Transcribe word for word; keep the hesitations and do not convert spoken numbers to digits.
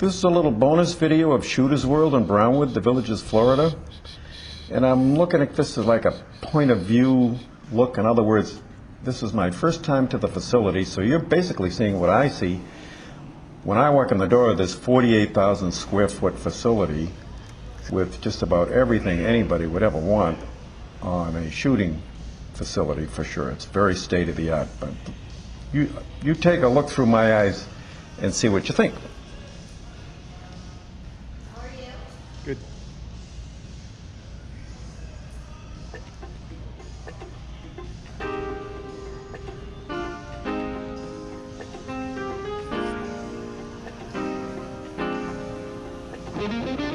This is a little bonus video of Shooter's World in Brownwood, the Villages, Florida. And I'm looking at this as like a point of view look. In other words, this is my first time to the facility, so you're basically seeing what I see. When I walk in the door of this forty-eight thousand square foot facility with just about everything anybody would ever want on a shooting facility, for sure. It's very state of the art. But you, you take a look through my eyes and see what you think. How are you? Good. Thank you.